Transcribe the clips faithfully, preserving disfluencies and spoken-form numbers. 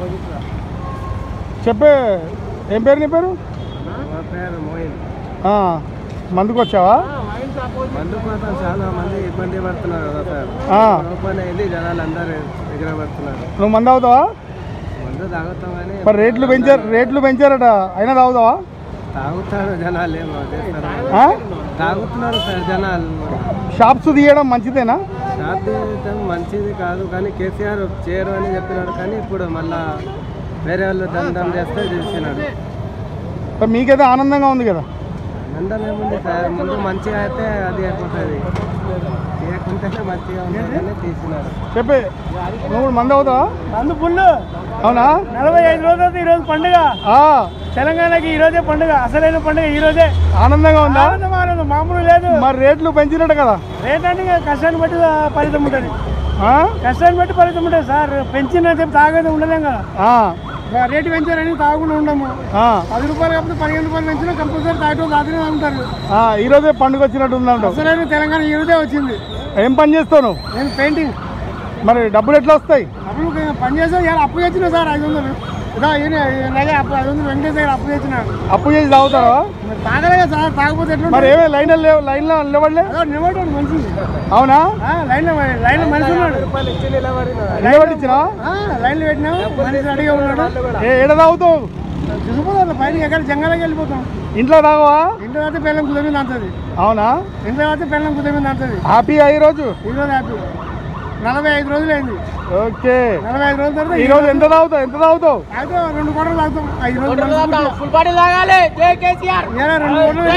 చెప్పే ఏం పేరు నీ పేరు? మందుకు వచ్చావా? మందు కోసం చాలా మంది ఇబ్బంది పడుతున్నారు కదా సార్. ఓపెన్ అయింది, జనాలు అందరూ దగ్గర పడుతున్నారు. నువ్వు మందు అవుతావా? మందు తాగుతాం కానీ మరి రేట్లు పెంచారు రేట్లు పెంచారట, అయినా తాగుతావా? తాగుతారు జనాలు, ఏమో తాగుతున్నారు సార్ జనాలు. షాప్స్ తీయడం మంచిదేనా? షాప్ తీయడం మంచిది కాదు కానీ కేసీఆర్ చేయరు అని చెప్పినాడు. కానీ ఇప్పుడు మళ్ళా వేరే వాళ్ళు దండం చేస్తే తెలిసినాడు. మీకైతే ఆనందంగా ఉంది కదా? ఆనందం ఏముంది సార్, ముందు మంచిగా అయితే అది అయిపోతుంది, చేయకుంటేనే మంచిగా ఉంటుందని తీసినాడు. చెప్పే నువ్వు మందు అవుతావా? మందు ఫుల్. అవునా? నలభై ఐదు రోజులు ఈరోజు పండుగ. తెలంగాణకి ఈ రోజే పండుగ, అసలైన పండుగ ఈ రోజే. ఆనందంగా ఉందా? ఆనందం ఆనందం మామూలు లేదు. మరి రేట్లు పెంచినట్టు కదా? రేట్ అంటే కష్టాన్ని బట్టి ఫలితం ఉంటుంది, కష్టాన్ని బట్టి ఫలితం ఉంటుంది సార్. పెంచిన చెప్పి తాగేది ఉండలేం కదా. రేటు పెంచారని తాగకుండా ఉండము. పది రూపాయలు కాకపోతే పదిహేను రూపాయలు పెంచినా కంపల్సరీ తాగటం తాగుతూనే ఉంటారు. ఈ రోజే పండుగ వచ్చినట్టు ఉందంట. అసలైన తెలంగాణ ఈ రోజే వచ్చింది. ఏం పని చేస్తాను? నేను పెయింటింగ్. మరి డబ్బులు ఎట్లా వస్తాయి? డబ్బులు పని చేస్తే ఇలా అప్పు తెచ్చినా సార్ ఐదు వందలు. ఇదా అప్పు ఐదు వందలు వెంకటేష్ దగ్గర అప్పు తెచ్చిన. అప్పు చేసి తాగుతారా? మరి తాగలేదా సార్? తాగకపోతే ఎట్లా? మరి ఏమే లైన్ లైన్లో నిలబడలే? నిలబడ్డాడు మనిషి. అవునా? లైన్లో లైన్లో మనిషి ఉన్నాడు. నిలబడిచ్చినా? లైన్లో పెట్టినా మనిషి అడిగే ఉన్నాడు. ఏడ తాగుతావు? చూసిపోతాం పైన ఎక్కడ జంగలకి వెళ్ళిపోతాం. ఇంట్లో తాగవా? ఇంట్లో అయితే పెళ్ళం కుదరమింది అంతది. అవునా? ఇంట్లో అయితే పెళ్ళం కుదరమింది అంతది. హ్యాపీ ఈ రోజు? ఈరోజు హ్యాపీ. నలభై ఐదు రోజులు అయింది. ఓకే. నలభై ఐదు రోజుల తర్వాత ఈ రోజు ఎంత తాగుతావు? ఎంత తాగుతావు? అయితే రెండు కోటలు తాగుతాం. ఐదు రోజులు ఫుల్ బాడీ తాగాలి. జై కేసీఆర్. రెండు కోటలు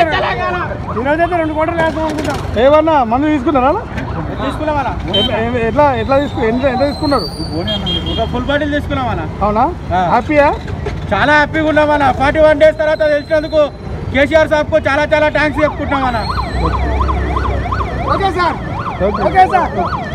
ఈ రోజు అయితే రెండు కోటలు వేస్తాం అనుకుంటాం. ఏమన్నా మందు తీసుకున్నారా? తీసుకున్నామన్నా. ఎట్లా ఎట్లా తీసుకు ఎంత ఎంత తీసుకున్నారు? ఫుల్ బాటిల్ తీసుకున్నామన్నా. అవునా? హ్యాపీయా? చాలా హ్యాపీగా ఉన్నామన్నా. ఫార్టీ వన్ డేస్ తర్వాత తెలిసినందుకు కేసీఆర్ సాబ్కు చాలా చాలా థ్యాంక్స్ చెప్పుకుంటున్నామన్నా. Okay sir. Okay sir.